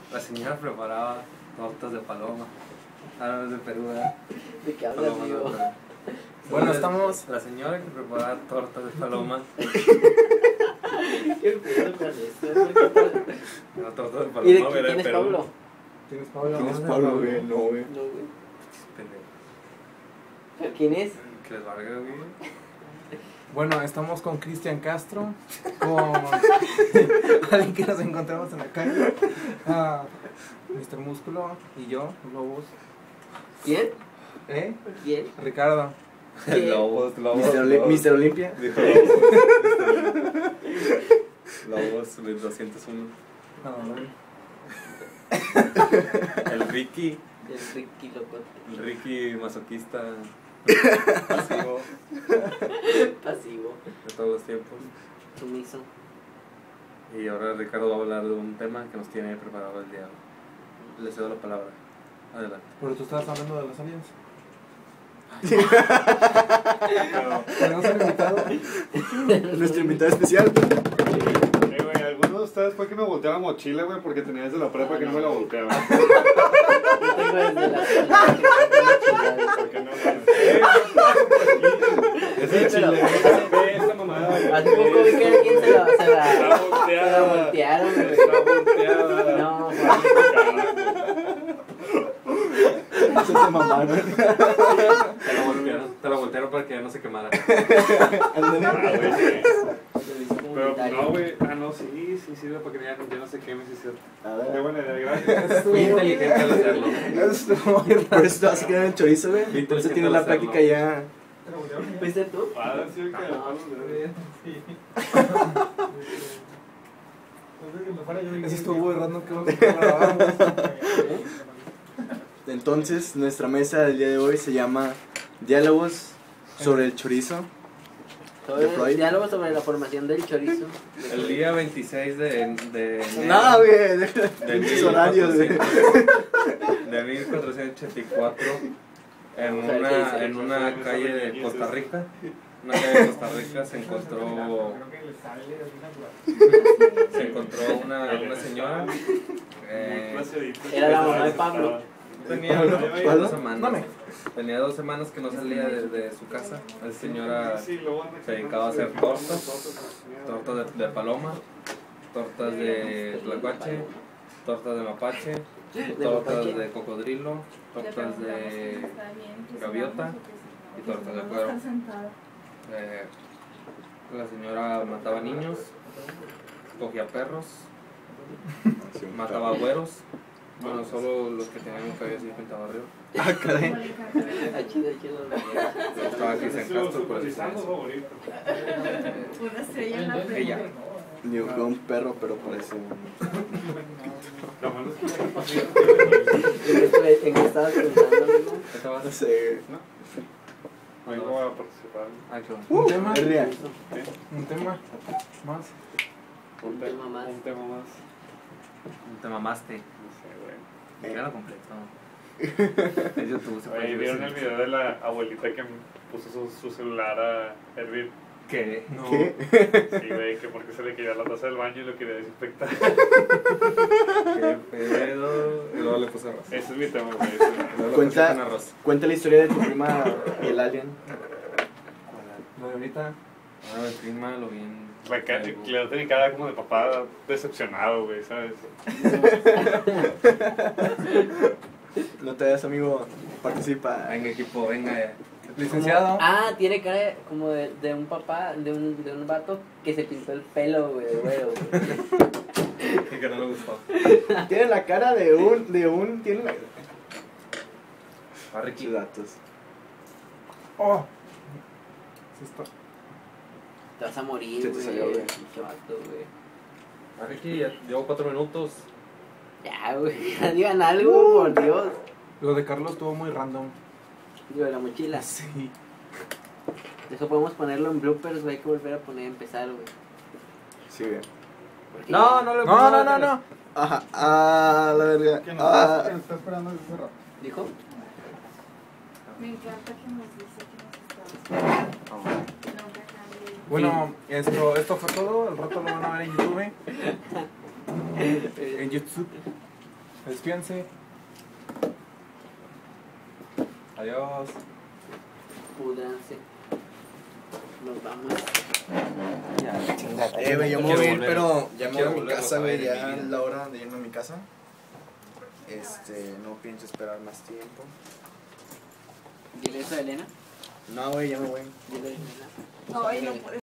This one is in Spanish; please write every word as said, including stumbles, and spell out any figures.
La señora preparaba tortas de paloma. Ah, no, es de Perú, ¿verdad? ¿De qué hablas, Paloma, amigo? no, Perú. Bueno, estamos... La señora que preparaba tortas de paloma. ¿Qué pedo con eso? La torta de ¿Y de paloma, quién era de es Perú. Pablo? ¿Quién es Pablo? ¿Quién es ¿Dónde Pablo, Pablo? güey? No, güey. No, güey. Pendejo. ¿Quién es? Que les valga, güey. Bueno, estamos con Cristian Castro, con alguien que nos encontramos en la calle, uh, mister Músculo y yo, Lobos. ¿Quién? ¿Eh? ¿Quién? Ricardo. ¿Quién? Lobos, lobos. mister Oli- Lobos. mister Olimpia. Dijo Lobos. Lobos doscientos uno. No, El Ricky. El Ricky Locote. El Ricky masoquista. Pasivo. Pasivo. De todos los tiempos. Sumiso. Y ahora Ricardo va a hablar de un tema que nos tiene preparado el día. Le cedo la palabra. Adelante. pero tú estabas hablando de las aliens. Pero, ¿Tenemos un invitado? Nuestro invitado especial. Eh, güey, ¿alguno de ustedes fue que me volteaba la mochila, güey? Porque tenía desde la prepa que no me la volteaba. Yo tengo desde la escuela que no tengo chingada. ¿Por qué no, güey? ese Sí, pero- chile. Ve esta mamada, güey. Hace poco vi que a alguien se la, se la, Está se la volteada. voltearon, güey. Está volteada. No, güey. Eso te mamaron. Te la voltearon. Te la voltearon para que ya no se quemara. Ándale. Ah, güey, sí. Lo hizo Pero comunitario. no, güey. Ah, no, sí, sí sirve para que ya, ya no se queme, sí, cierto. A Qué ver. buena idea, gracias. Fui inteligente al hacerlo. Por eso te vas a quedar en el chorizo, güey. Víctor Por eso intenta tienes la hacerlo. práctica ya. ¿Fuiste tú? Ah, sí, que No, Eso estuvo muy random que vamos a grabar. Entonces, nuestra mesa del día de hoy se llama Diálogos sobre el chorizo. Sobre De Freud. diálogo sobre la formación del chorizo. El día veintiséis de, de enero. Nada, güey. De de pinches horarios, güey. de mil cuatrocientos ochenta y cuatro en O sea, el una, seis, en una calle de Costa Rica. Una calle de Costa Rica se encontró se encontró una, una señora eh, Era la mamá de Pablo. tenía ¿Pablo? dos semanas tenía dos semanas que no salía de, de su casa. La señora se dedicaba a hacer tortas, tortas de, de paloma, tortas de tlacuache, tortas de mapache, tortas mapache. de cocodrilo, tortas de gaviota y tortas de cuero. Eh, la señora mataba niños, cogía perros, mataba güeros. Bueno, solo los que tenían un cabello así pintado arriba. Ah, caray. Ah, chido, chido. Estaba Cristian Castro, por eso sabe eso. Una estrella en la Ella. frente. Digo que un perro, pero parece un... ¿En qué estabas pensando, amigo? Estaba No sé. Vengo a participar. Ah, qué bueno. Un tema, Es real. un tema más. Un Un tema más. Un tema más. Te mamaste. No sé, güey. Míralo completo. En YouTube se puede Oye, ver ¿vieron el eso. video de la abuelita que puso su, su celular a hervir? ¿Qué? No. ¿Qué? Sí, güey, que porque se le quería la taza del baño y lo quería desinfectar. ¿Qué pedo? Y luego le puse arroz. Ese es mi tema, güey. Luego le puse Cuenta- con arroz. Cuenta la historia de tu prima y el alien. Lo de ahorita. Ah, mi prima lo vi en La cara, Facebook. le tenía cara como de papá decepcionado, güey, ¿sabes? No te das, amigo. Participa. Venga, equipo, venga ya. Licenciado. Ah, tiene cara de- como de, de un papá, de un, de un vato que se pintó el pelo, güey, güero, güey. Y que no le gustó. Tiene la cara de un... De un tiene la... A Ricky. Sus datos. Oh. Sí está. Te vas a morir, Se te güey. salió, güey. Pinche vato, güey. A Ricky ya llevo cuatro minutos. Ya, güey, ya digan algo, por Dios. Lo de Carlos estuvo muy random. Digo, la mochila. Sí. Eso podemos ponerlo en bloopers, güey, hay que volver a poner, empezar, güey. Sí, güey. Porque No, ya- no le No, no, no, no. Ajá. Ah, la verga. Ah. está esperando ese rato. ¿Dijo? Me encanta que nos dice que nos está esperando. Nunca cambie. Bueno, esto, esto fue todo. El rato lo van a ver en YouTube. En YouTube. Despídense. Adiós. Pudranse. Nos vamos. Ya, chingada. Eh, güey, yo me Quiero voy a ir, volver- pero ya me voy quiero a mi volverlos casa, a ver güey. en mi Ya vida. es la hora de irme a mi casa. Este, no pienso esperar más tiempo. Dile eso a Elena. No, güey, ya me voy. Dile a Elena. Ay, no puede